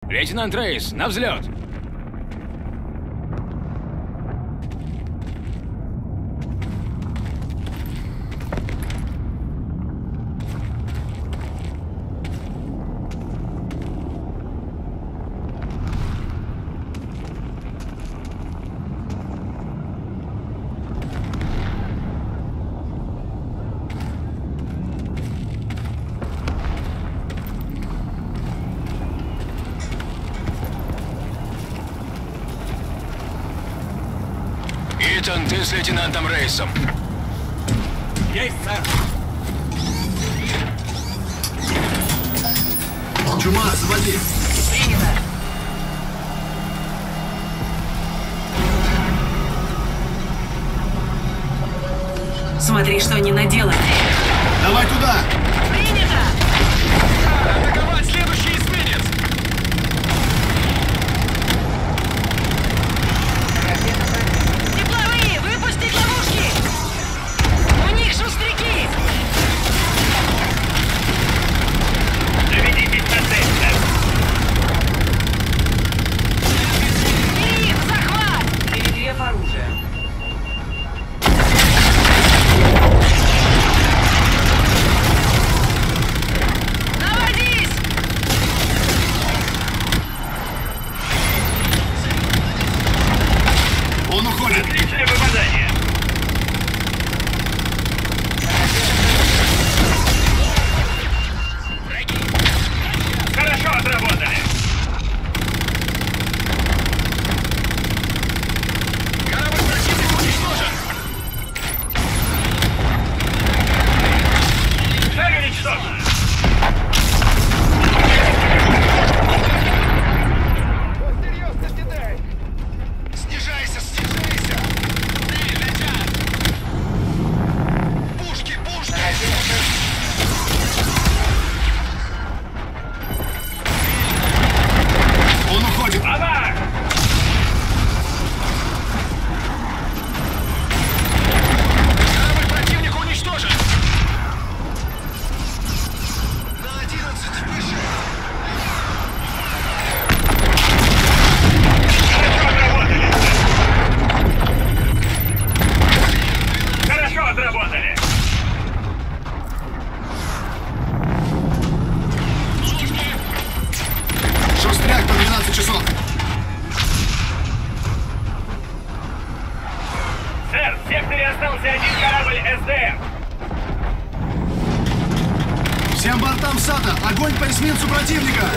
Лейтенант Рейс, на взлет! Итан, ты с лейтенантом Рейсом. Есть, сэр. Чума, заводи. Принято. Смотри, что они наделали. Давай туда. Принято! Атаковать следующий эсминец! Тепловые! Выпустить ловушки! У них шустряки! Наведитесь на цель, сэр. Их! Захват! Перегрев оружия. Наводись! Он уходит. Отличное попадание. Хорошо отработали. Корабль противника уничтожен. Цель уничтожена. Снижайся, снижайся. Пушки, пушки. Он уходит. Авар! Корабль противника уничтожен. На 11 выше. Хорошо отработали. Шустряк по 12 часов. Сэр, в секторе остался один корабль СДМ. Всем бортам САТа. Огонь по эсминцу противника.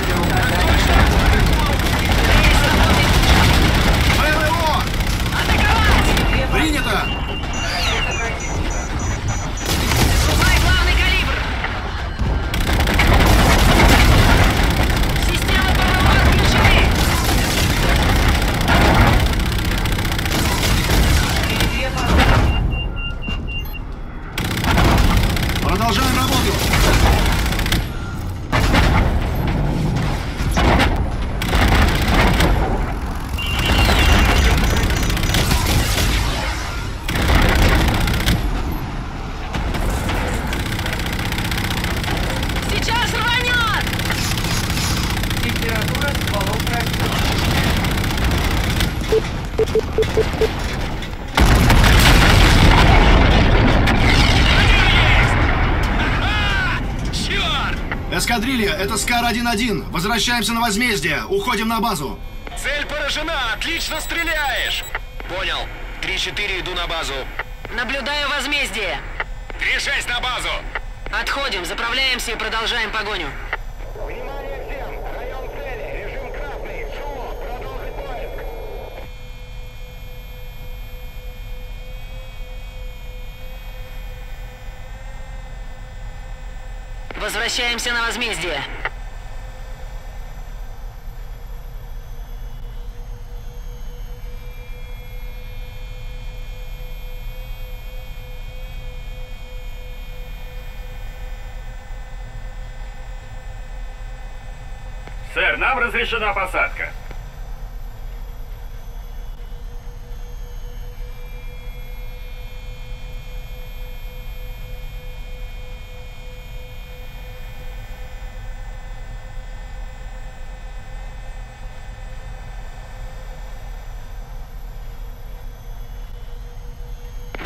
ПВО. Атаковать! Принято. Срубай главный калибр! Системы ПВО отключены! Перегрев оружия. Продолжаем работу. Сейчас рванет! Температура стволов растет. Черт! Эскадрилья, это Скар-1-1. Возвращаемся на возмездие. Уходим на базу. Цель поражена! Отлично стреляешь! Понял. 3-4 иду на базу. Наблюдаю возмездие! 3-6 на базу! Отходим, заправляемся и продолжаем погоню. Внимание всем! Район цели! Режим красный! Шумов! Продолжить поиск! Возвращаемся на возмездие. Сэр, нам разрешена посадка.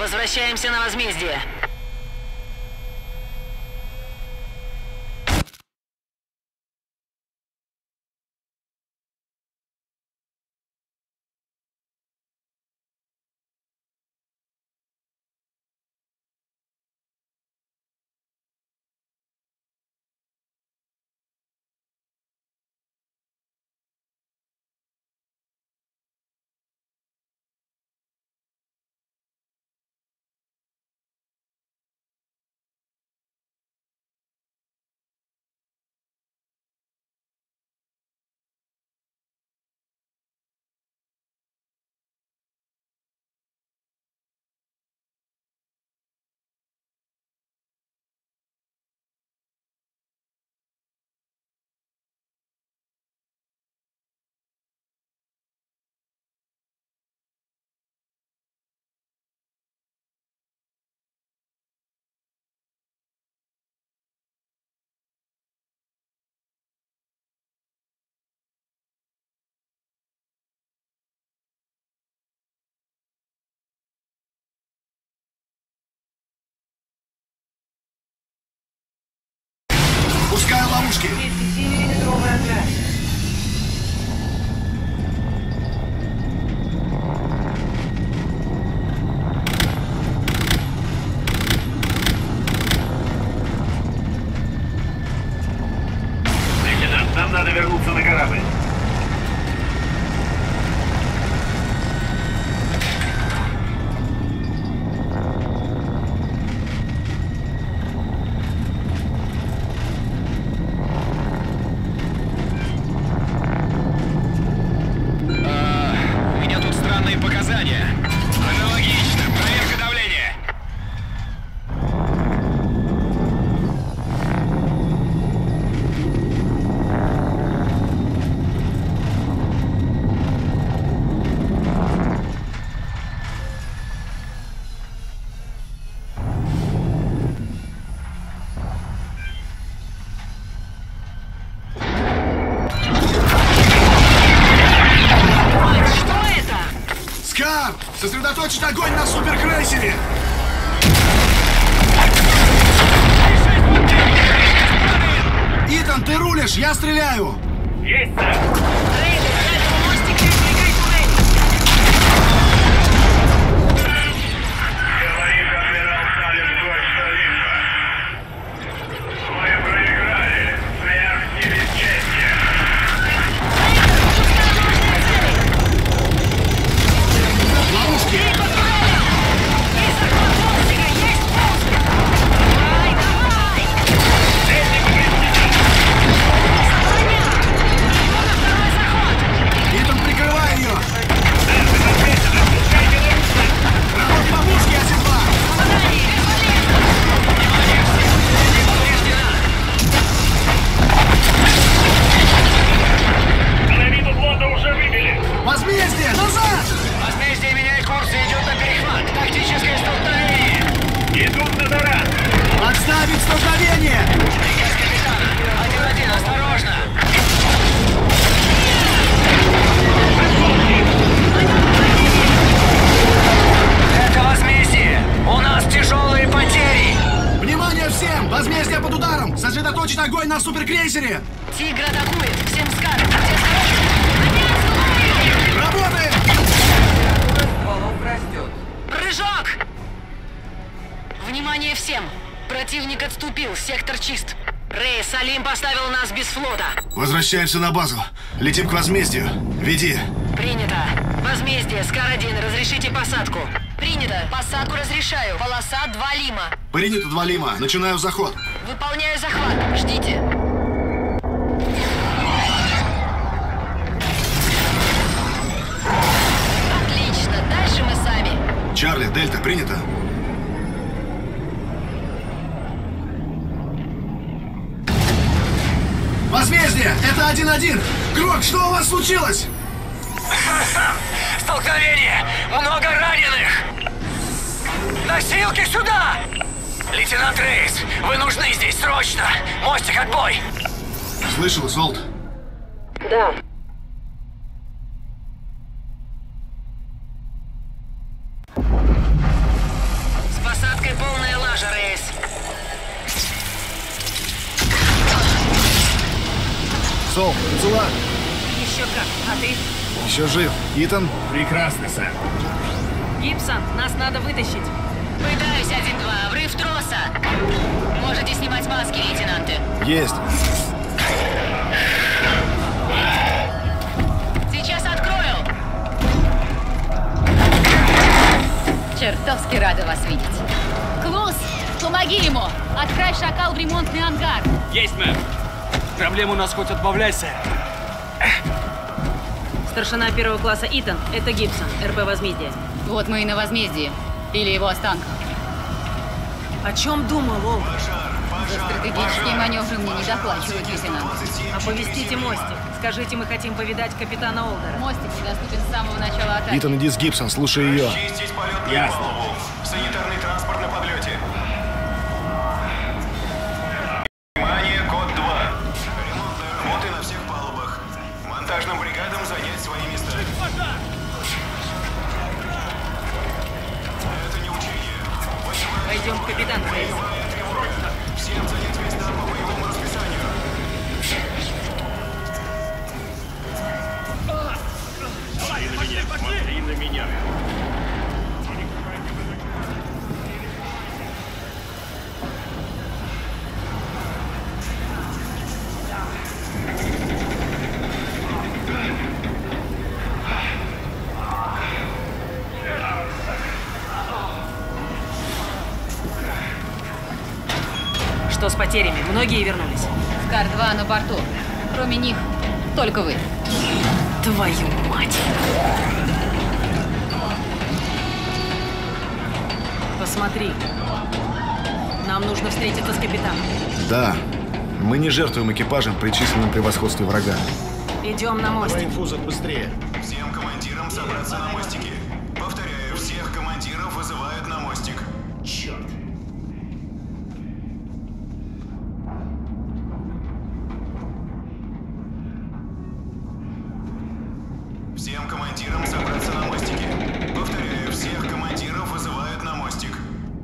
Возвращаемся на возмездие. Пускаю ловушки. 207-миллиметровый отряд. Лейтенант, нам надо вернуться на корабль. У меня тут странные показания. Аналогично. Проверка давления. Что это? Скар! Сосредоточить огонь на суперкрейсере! Итан, ты рулишь, я стреляю! Есть, сэр! Рейдер, для этого мостика избегай турель. Говорит адмирал Салем Гольш Олимпа. Мы проиграли. Смерть и бесчестие. Ловушки! Бей по турелям. И захват мостика есть пуск. Давай, давай. Броня. Его на второй заход. Итан, прикрывай ее! Работ ловушки, А-7-2! Попадание, бесполезно. Половину флота уже выбили. Возмездие! Назад! Возмездие меняет курс и идет на перехват. Тактическое столкновение. Идут на таран. Отставить столкновение! Приказ капитана. 1-1, осторожно. Это возмездие. У нас тяжелые потери. Внимание всем! Возмездие под ударом! Сосредоточить огонь на суперкрейсере! Тигр атакует. Всем скары. Будьте осторожны. Работаем! Температура стволов растет. Прыжок! Внимание всем! Противник отступил, сектор чист. Рэй, Салим поставил нас без флота. Возвращаемся на базу. Летим к возмездию. Веди. Принято. Возмездие, Скар-1, разрешите посадку. Принято. Посадку разрешаю. Полоса 2 Лима. Принято 2 Лима. Начинаю заход. Выполняю захват. Ждите. Отлично. Дальше мы сами. Чарли, Дельта, принято. Возмездие! Это 1-1! Крок, что у вас случилось? Столкновение! Много раненых! Носилки сюда! Лейтенант Рейс, вы нужны здесь срочно! Мостик, отбой! Слышал, Солт. Да. Сол, ты цела? Еще как. А ты? Еще жив. Итан? Прекрасно, сэр. Гибсон, нас надо вытащить. Пытаюсь, 1-2. Врыв троса. Можете снимать маски, лейтенанты. Есть. Сейчас открою. Чертовски рада вас видеть. Клус, помоги ему! Отправь шакал в ремонтный ангар. Есть, мэм. Проблем у нас хоть отбавляйся. Старшина первого класса Итан, это Гибсон, РП «Возмездие». Вот мы и на возмездии. Или его останках. О чем думал Олдер? За стратегические маневры мне не доплачивают, лейтенант. Оповестите мостик. Скажите, мы хотим повидать капитана Олдера. Мостик недоступен с самого начала атаки. Итан, иди с Гибсон, слушай ее. Чистить полетную голову. Санитарный транспорт на подлете. Внимание, код 2. Ремонтные работы на всех палубах. Монтажным бригадам занять свои места. Это не учение. Пойдем к капитану. Всем занять места по боевому расписанию. Смотри на меня. Что с потерями? Многие вернулись? Скар-2 на борту. Кроме них, только вы. Твою мать! Посмотри. Нам нужно встретиться с капитаном. Да. Мы не жертвуем экипажем при численном превосходстве врага. Идем на мостик. Инфузор, быстрее. Всем командирам собраться на мостике. Повторяю, всех командиров вызывают на мостик. Черт. Всем командирам собраться на мостике. Повторяю, всех командиров вызывают на мостик.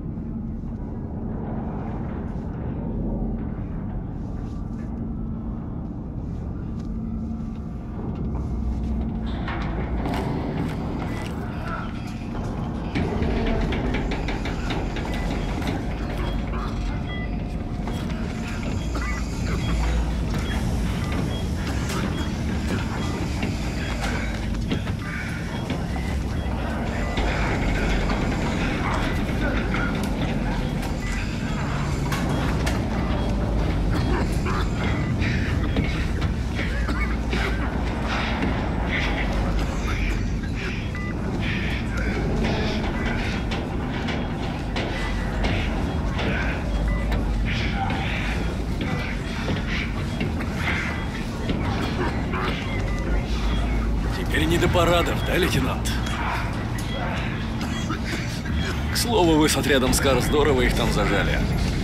Теперь не до парадов, да, лейтенант? К слову, вы с отрядом Скар здорово их там зажали.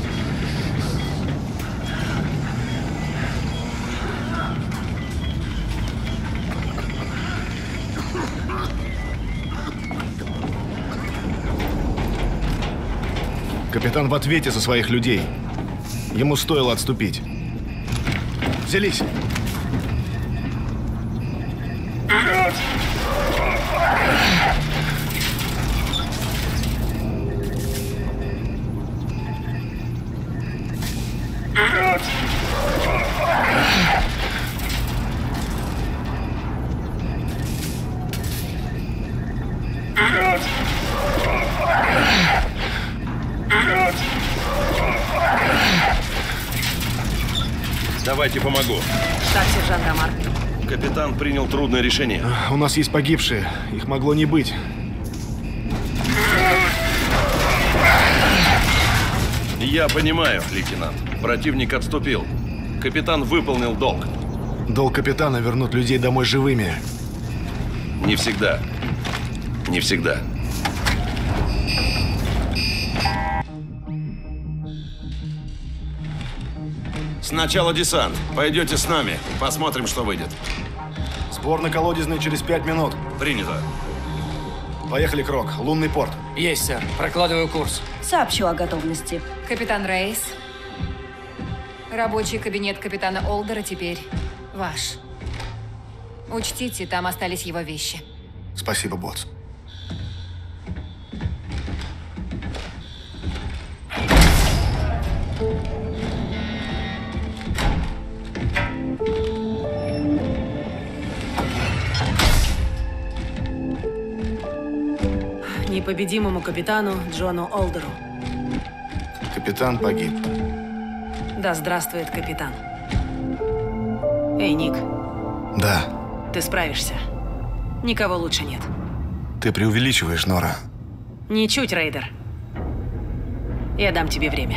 Капитан в ответе за своих людей. Ему стоило отступить. Взялись. Давайте помогу. Так, сержант Ромар. Капитан принял трудное решение. У нас есть погибшие. Их могло не быть. Я понимаю, лейтенант. Противник отступил. Капитан выполнил долг. Долг капитана — вернуть людей домой живыми. Не всегда. Не всегда. Сначала десант. Пойдете с нами. Посмотрим, что выйдет. Сбор на колодезный через 5 минут. Принято. Поехали, Крок. Лунный порт. Есть, сэр. Прокладываю курс. Сообщу о готовности. Капитан Рейс. Рабочий кабинет капитана Олдера теперь Ваш. Учтите, там остались его вещи. Спасибо, босс. Непобедимому капитану Джону Олдеру. Капитан погиб. Да здравствует капитан. Эй, Ник, Да. ты справишься. Никого лучше нет. Ты преувеличиваешь, Нора. Ничуть, Рейдер. Я дам тебе время.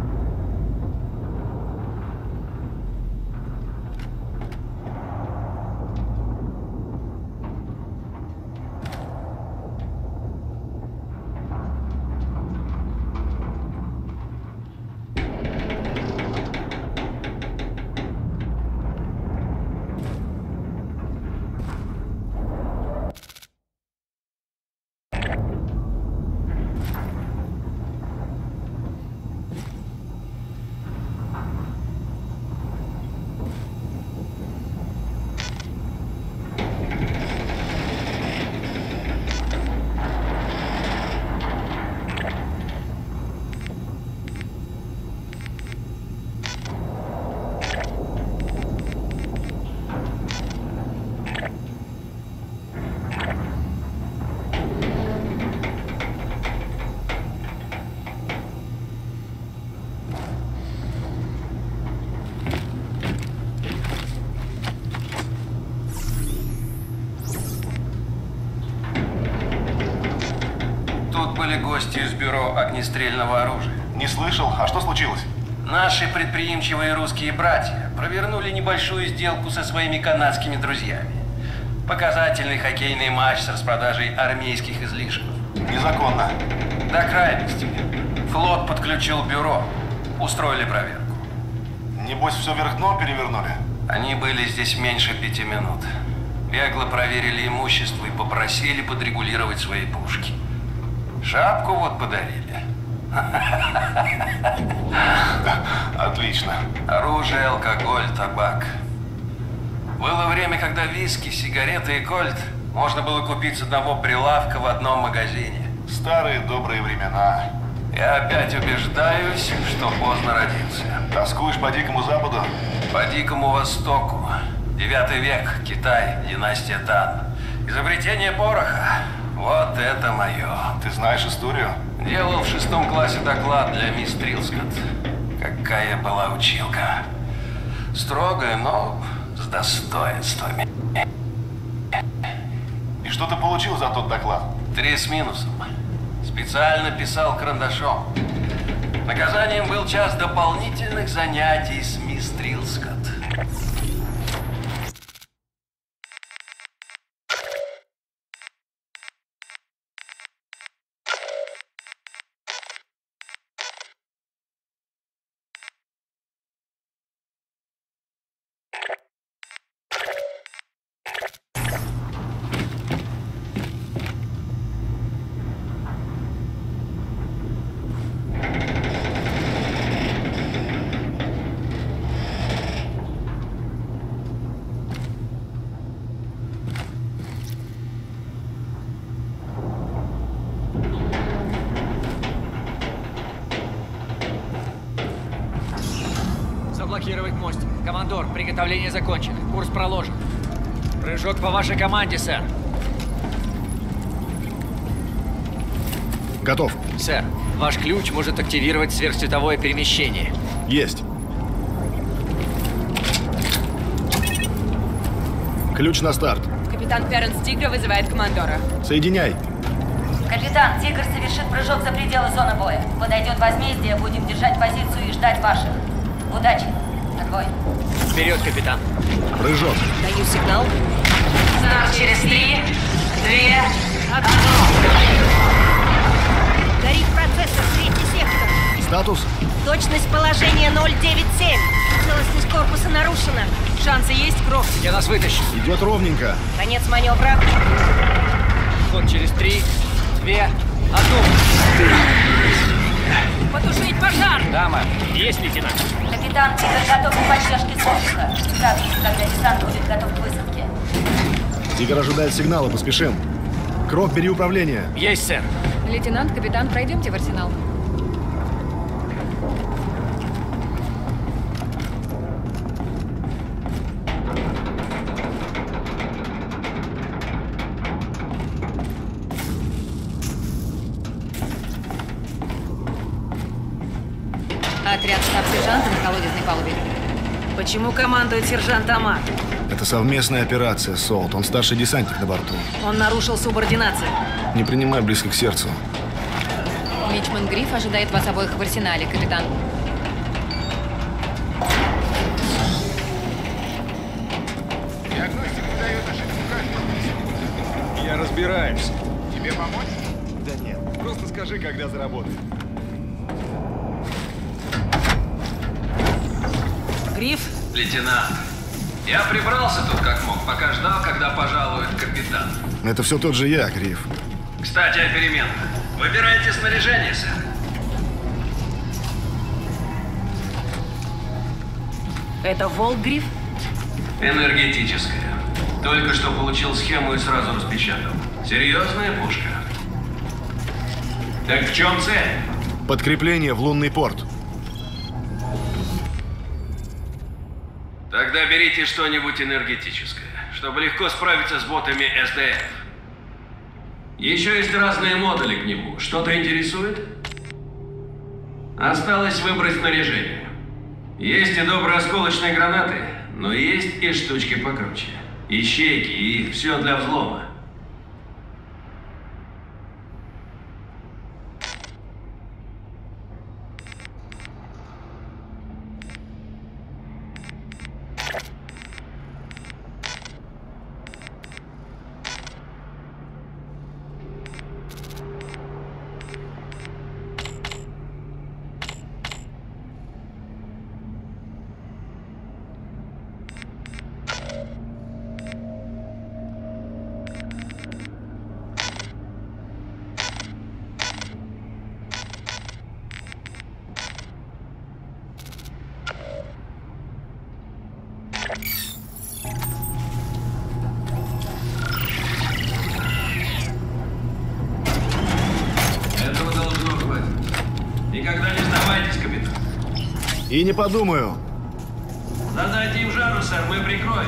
Были гости из бюро огнестрельного оружия. Не слышал. А что случилось? Наши предприимчивые русские братья провернули небольшую сделку со своими канадскими друзьями. Показательный хоккейный матч с распродажей армейских излишков. Незаконно. До крайности. Флот подключил бюро. Устроили проверку. Небось, все вверх дном перевернули? Они были здесь меньше 5 минут. Бегло проверили имущество и попросили подрегулировать свои пушки. Шапку вот подарили. Отлично. Оружие, алкоголь, табак. Было время, когда виски, сигареты и кольт можно было купить с одного прилавка в одном магазине. Старые добрые времена. Я опять убеждаюсь, что поздно родился. Тоскуешь по Дикому Западу? По Дикому Востоку. 9 век, Китай, династия Тан. Изобретение пороха. Вот это мое. Ты знаешь историю? Делал в 6 классе доклад для мисс Трилскотт. Какая была училка. Строгая, но с достоинствами. И что ты получил за тот доклад? 3 с минусом. Специально писал карандашом. Наказанием был час дополнительных занятий с мисс Трилскотт. Заблокировать мостик. Командор, приготовление закончено. Курс проложен. Прыжок по вашей команде, сэр. Готов. Сэр, ваш ключ может активировать сверхсветовое перемещение. Есть. Ключ на старт. Капитан Ференс Тигра вызывает командора. Соединяй. Капитан, Тигр совершит прыжок за пределы зоны боя. Подойдет возмездие, будем держать позицию и ждать ваших. Удачи. Отбой. Вперед, капитан. Прыжок. Даю сигнал. Старт через 3, 2, 1. Горит процессор, третий сектор. Статус? Точность положения 097. Целостность корпуса нарушена. Шансы есть, Крок? Я нас вытащу. Идет ровненько. Конец маневра. Ход через 3, 2, 1. Потушить пожар! Да, мэм. Есть, лейтенант. Капитан Тигр готов к поддержке с воздуха. Сообщите, когда десант будет готов к высадке. Тигр ожидает сигнала, поспешим. Крок, бери управление. Есть, сэр. Лейтенант, капитан, пройдемте в арсенал. Отряд штаб-сержанта на колодезной палубе. Почему командует сержант Амар? Это совместная операция, Солт. Он старший десантник на борту. Он нарушил субординацию. Не принимай близко к сердцу. Мичман Гриф ожидает вас обоих в арсенале, капитан. Я разбираюсь. Тебе помочь? Да нет. Просто скажи, когда заработает. Гриф? Лейтенант, я прибрался тут как мог, пока ждал, когда пожалует капитан. Это все тот же я, Гриф. Кстати, о переменах. Выбирайте снаряжение, сэр. Это Волк, Гриф? Энергетическая. Только что получил схему и сразу распечатал. Серьезная пушка. Так в чем цель? Подкрепление в лунный порт. Тогда берите что-нибудь энергетическое, чтобы легко справиться с ботами СДФ. Еще есть разные модули к нему. Что-то интересует? Осталось выбрать снаряжение. Есть и добрые осколочные гранаты, но есть и штучки покруче. Ищейки и все для взлома. И не подумаю. Задайте им жару, сэр, мы прикроем.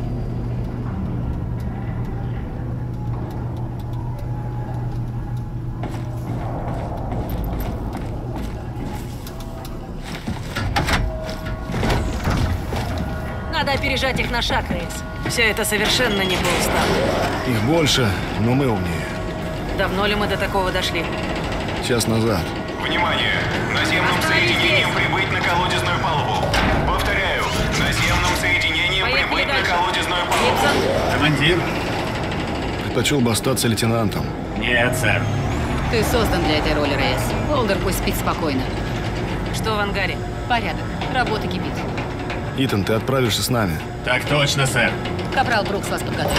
Надо опережать их на шаг, Рейс. Все это совершенно не по уставу. Их больше, но мы умнее. Давно ли мы до такого дошли? Час назад. Внимание! Наземным соединением прибыть на колодезную палубу. Повторяю, наземным соединением прибыть на колодезную палубу. Командир? Предпочел бы остаться лейтенантом. Нет, сэр. Ты создан для этой роли, Рейс. Олдер пусть спит спокойно. Что в ангаре? Порядок. Работа кипит. Итан, ты отправишься с нами. Так точно, сэр. Капрал Брукс вас подготовит.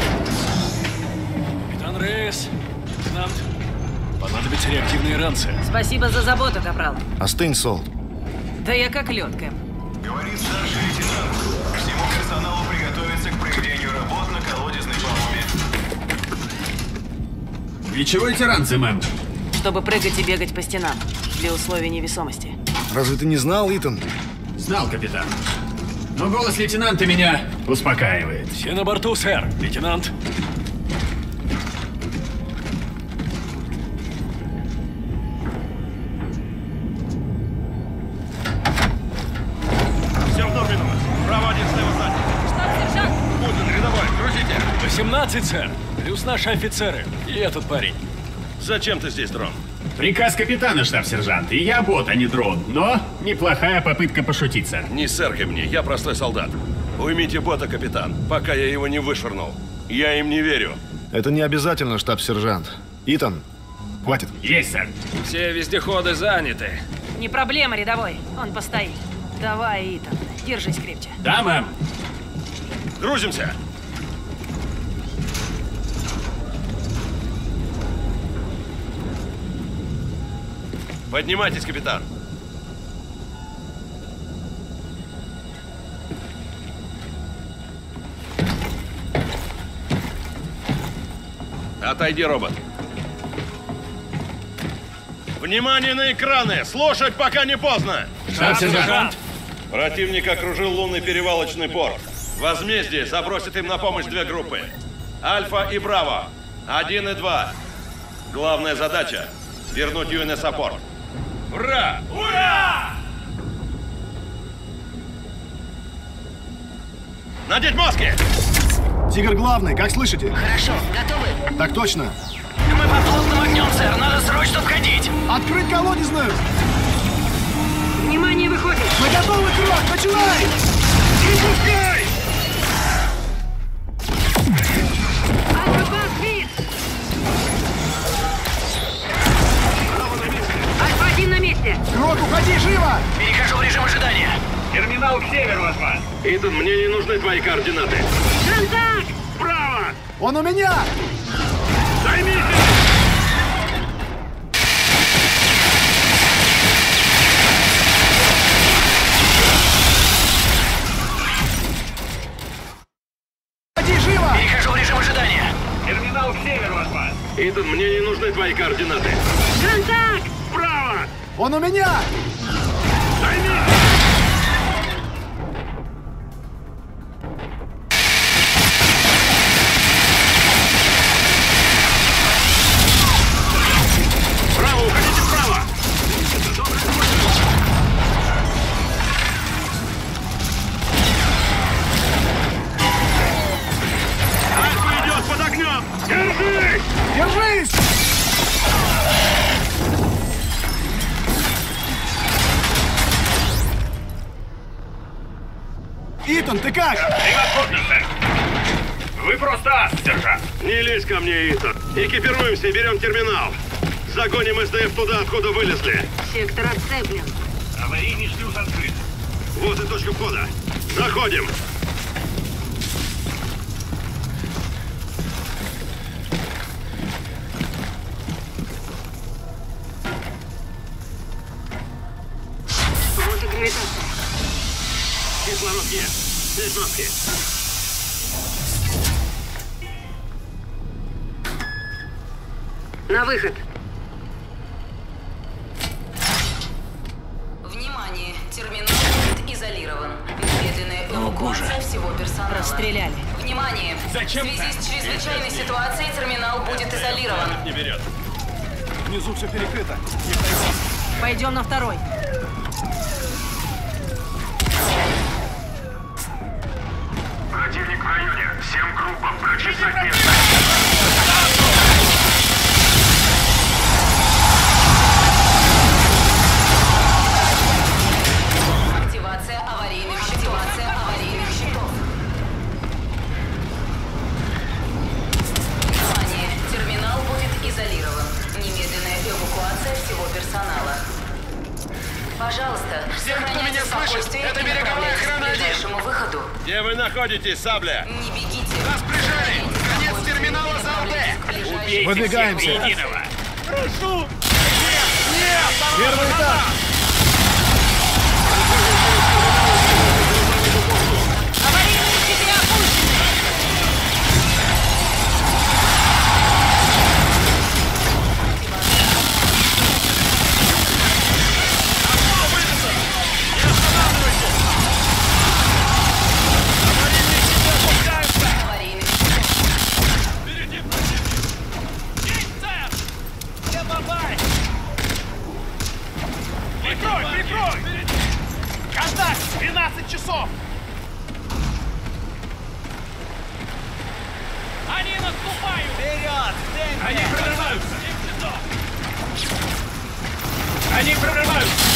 Капитан Рейс, лейтенант, понадобятся реактивные ранцы. Спасибо за заботу, Капрал. Остынь, Солт. Да я как лед, Кэм. Говорит старший лейтенант. Всему персоналу приготовиться к проведению работ на колодезной палубе. Для чего эти ранцы, мэм? Чтобы прыгать и бегать по стенам. Для условий невесомости. Разве ты не знал, Итан? Знал, капитан. Но голос лейтенанта меня успокаивает. Все на борту, сэр. Лейтенант. Все в норме, Томас. Право один, слева сзади. Штаб-сержант! Путин, рядовой, грузите. 18, сэр. Плюс наши офицеры. И этот парень. Зачем ты здесь, дрон? Приказ капитана, штаб-сержант. И я бот, а не дрон. Но неплохая попытка пошутить, сэр. Не сэркай мне, я простой солдат. Уймите бота, капитан, пока я его не вышвырнул. Я им не верю. Это не обязательно, штаб-сержант. Итан, хватит. Есть, сэр. Все вездеходы заняты. Не проблема, рядовой. Он постоит. Давай, Итан. Держись крепче. Да, мэм. Грузимся. Поднимайтесь, капитан. Отойди, робот. Внимание на экраны! Слушать, пока не поздно! Штаб-сержант! Противник окружил лунный перевалочный порт. Возмездие забросит им на помощь 2 группы. Альфа и Браво. 1 и 2. Главная задача — вернуть UNS-апорт. Ура! Ура! Надеть маски! Тигр главный, как слышите? Хорошо, готовы? Так точно. Мы под плотным огнем, сэр. Надо срочно входить. Открыть колодезную! Внимание, выходит! Мы готовы, Крот! Начинай! Не пускай! Альфа-2 сбит! Альфа-1 на месте! Крот, уходи, живо! Перехожу в режим ожидания. Терминал к северу от вас. Итан, мне не нужны твои координаты. Контакт! Справа! Он у меня! Займите! Уходи, живо! Перехожу в режим ожидания. Терминал к северу от вас. Итан, мне не нужны твои координаты. Контакт! Справа! Он у меня! Займите! Браво, уходите вправо! Альфа идет под огнем! Держись! Держись! Итан, ты как? Превосходно, сэр! Вы просто ас, сержант! Не лезь ко мне, Итан. Экипируемся и берем терминал. Загоним СДФ туда, откуда вылезли. Сектор отцеплен. Аварийный шлюз открыт. Вот и точка входа. Заходим. Вот и гравитация. Кислород есть. Здесь маски. На выход. Внимание! Терминал будет изолирован. Немедленная эвакуация всего персонала. Расстреляли. Внимание! Зачем В связи так? с чрезвычайной ситуацией терминал будет изолирован. Не берет. Внизу все перекрыто. Пойдем на второй. Противник в районе. Всем группам включить огонь. Активация аварийных щитов. Внимание! Терминал будет изолирован. Немедленная эвакуация всего персонала. Пожалуйста, Всем, кто сохраняйте меня слышит, спокойствие это и береговая направляйтесь охрана к 1. ближайшему выходу. Где вы находитесь, Сабля? Не бегите. Нас прижали. Конец терминала за ЛД. Убейте Выдвигаемся. всех до единого. Прошу. Первый этаж! Аварийные щиты опущены! Аварийный Прикрой, прикрой. Контакт. 12 часов. Они наступают. Вперед. Они прорываются! Они прорываются!